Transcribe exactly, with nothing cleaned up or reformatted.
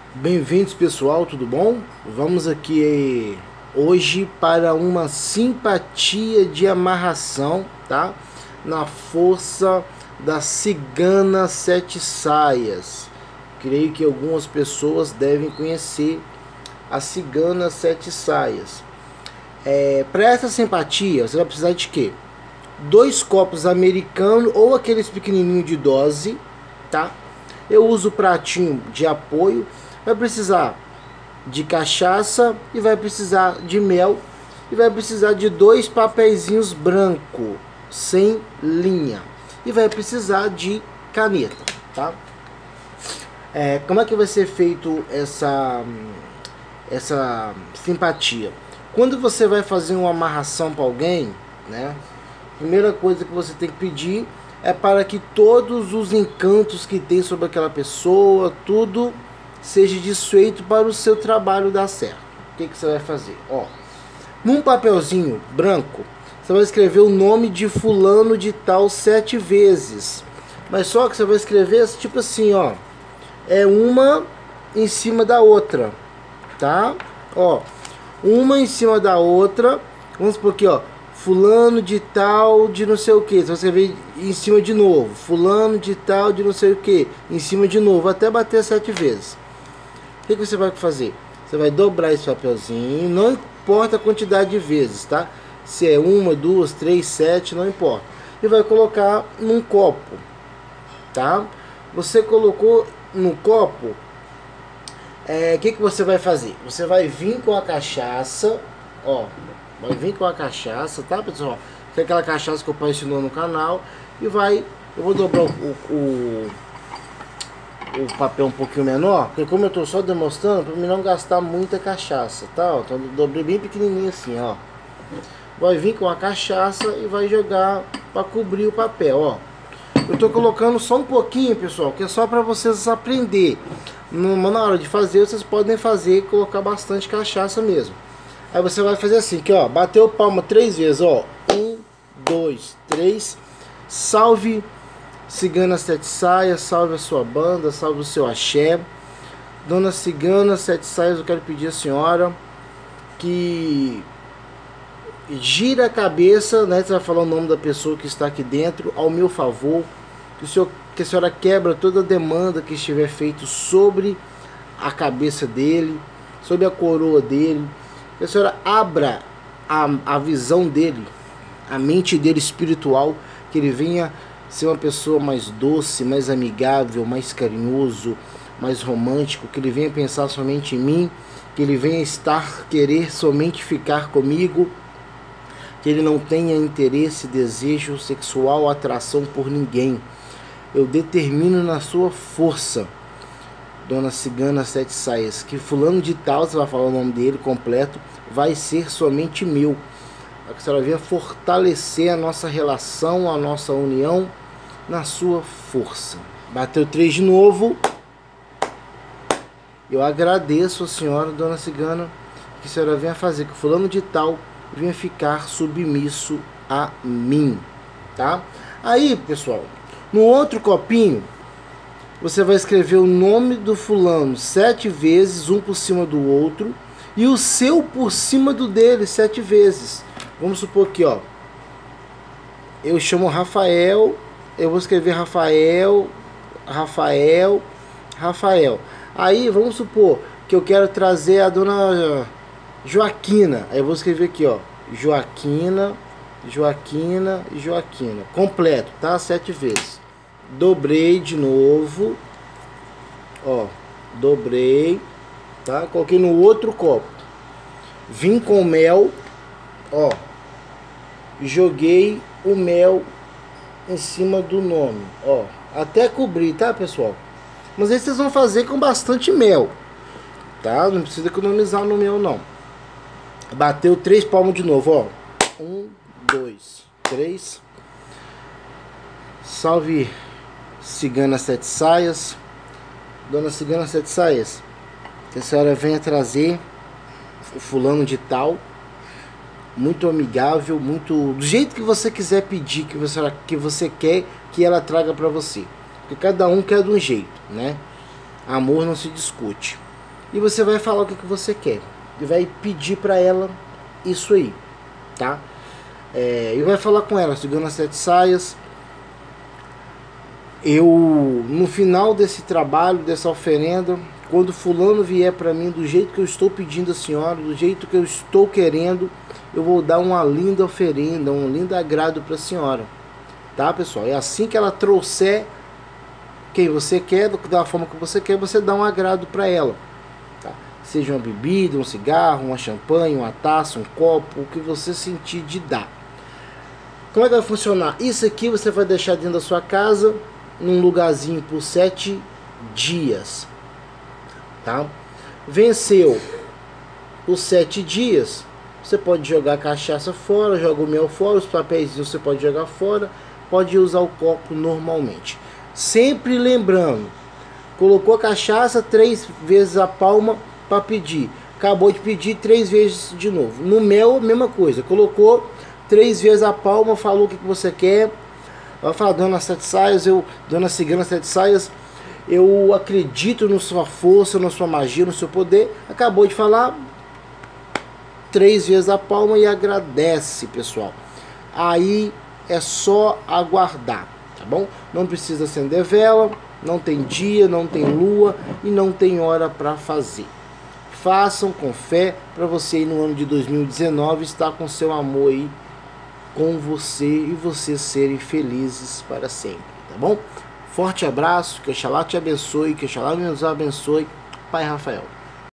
Bem-vindos, pessoal, tudo bom? Vamos aqui hoje para uma simpatia de amarração, tá? Na força da cigana sete saias. Creio que algumas pessoas devem conhecer a cigana sete saias. É, para essa simpatia, você vai precisar de quê? Dois copos americanos ou aqueles pequenininhos de dose, tá? Eu uso o pratinho de apoio. Vai precisar de cachaça e vai precisar de mel e vai precisar de dois papeizinhos branco sem linha e vai precisar de caneta, tá? É, como é que vai ser feito essa essa simpatia? Quando você vai fazer uma amarração para alguém, né? Primeira coisa que você tem que pedir é para que todos os encantos que tem sobre aquela pessoa, tudo seja desfeito para o seu trabalho dar certo. O que, que você vai fazer? Ó, num papelzinho branco, você vai escrever o nome de fulano de tal sete vezes. Mas só que você vai escrever tipo assim, ó, é uma em cima da outra, tá? Ó, uma em cima da outra. Vamos supor aqui, ó, fulano de tal de não sei o que. Você vai escrever em cima de novo, fulano de tal de não sei o que, em cima de novo, até bater sete vezes. O que, que você vai fazer? Você vai dobrar esse papelzinho, não importa a quantidade de vezes, tá? Se é uma, duas, três, sete, não importa. E vai colocar num copo, tá? Você colocou no copo, é, o que, que você vai fazer? Você vai vir com a cachaça, ó, vai vir com a cachaça, tá, pessoal? Que é aquela cachaça que o pai ensinou no canal. E vai, eu vou dobrar o... o o papel um pouquinho menor, porque como eu tô só demonstrando, para mim não gastar muita cachaça, tá? Então eu dobrei bem pequenininho assim, ó. Vai vir com a cachaça e vai jogar para cobrir o papel, ó. Eu tô colocando só um pouquinho, pessoal, que é só para vocês aprender. Na hora de fazer, vocês podem fazer e colocar bastante cachaça mesmo. Aí você vai fazer assim, que ó, bateu palma três vezes, ó. Um, dois, três. Salve Cigana Sete Saias, salve a sua banda, salve o seu axé. Dona Cigana Sete Saias, eu quero pedir à senhora que gira a cabeça, né? Você vai falar o nome da pessoa que está aqui dentro, ao meu favor. Que, o senhor, que a senhora quebra toda a demanda que estiver feito sobre a cabeça dele, sobre a coroa dele. Que a senhora abra a, a visão dele, a mente dele espiritual, que ele venha ser uma pessoa mais doce, mais amigável, mais carinhoso, mais romântico, que ele venha pensar somente em mim, que ele venha estar, querer somente ficar comigo, que ele não tenha interesse, desejo sexual, atração por ninguém. Eu determino na sua força, Dona Cigana Sete Saias, que fulano de tal, você vai falar o nome dele completo, vai ser somente meu. Para que a senhora venha fortalecer a nossa relação, a nossa união na sua força. Bateu três de novo. Eu agradeço a senhora, Dona Cigana, que a senhora venha fazer que o fulano de tal venha ficar submisso a mim, tá? Aí, pessoal, no outro copinho, você vai escrever o nome do fulano sete vezes, um por cima do outro, e o seu por cima do dele sete vezes. Vamos supor aqui, ó, eu chamo Rafael, eu vou escrever Rafael, Rafael, Rafael. Aí vamos supor que eu quero trazer a Dona Joaquina, aí eu vou escrever aqui, ó, Joaquina, Joaquina, Joaquina, completo, tá? Sete vezes. Dobrei de novo, ó, dobrei, tá? Coloquei no outro copo, vim com mel, ó, joguei o mel em cima do nome, ó, até cobrir, tá, pessoal? Mas aí vocês vão fazer com bastante mel, tá? Não precisa economizar no mel, não. Bateu três palmos de novo, ó. Um, dois, três. Salve Cigana Sete Saias, Dona Cigana Sete Saias, que a senhora venha trazer o fulano de tal, muito amigável, muito do jeito que você quiser pedir, que você, que você quer que ela traga para você, porque cada um quer de um jeito, né? Amor não se discute. e você vai falar o que, que você quer e vai pedir para ela isso aí, tá? É, e vai falar com ela, segurando as sete saias. Eu, no final desse trabalho, dessa oferenda, quando fulano vier para mim do jeito que eu estou pedindo a senhora, do jeito que eu estou querendo, eu vou dar uma linda oferenda, um lindo agrado para a senhora, tá, pessoal? É assim que ela trouxer quem você quer, da forma que você quer, você dá um agrado para ela, tá? Seja uma bebida, um cigarro, uma champanhe, uma taça, um copo, o que você sentir de dar. Como é que vai funcionar? Isso aqui você vai deixar dentro da sua casa, num lugarzinho por sete dias, tá? Venceu os sete dias, você pode jogar a cachaça fora, joga o mel fora, os papéis você pode jogar fora, pode usar o copo normalmente. Sempre lembrando, colocou a cachaça, três vezes a palma para pedir. Acabou de pedir, três vezes de novo. No mel, mesma coisa. Colocou três vezes a palma, falou o que você quer. Vai falar, dona Sete Saias, eu, dona Cigana Sete Saias, eu acredito na sua força, na sua magia, no seu poder. Acabou de falar, três vezes a palma e agradece, pessoal. Aí é só aguardar, tá bom? Não precisa acender vela, não tem dia, não tem lua e não tem hora para fazer. Façam com fé para você no ano de dois mil e dezenove estar com seu amor aí com você e vocês serem felizes para sempre, tá bom? Forte abraço, que Oxalá te abençoe, que Oxalá nos abençoe. Pai Rafael.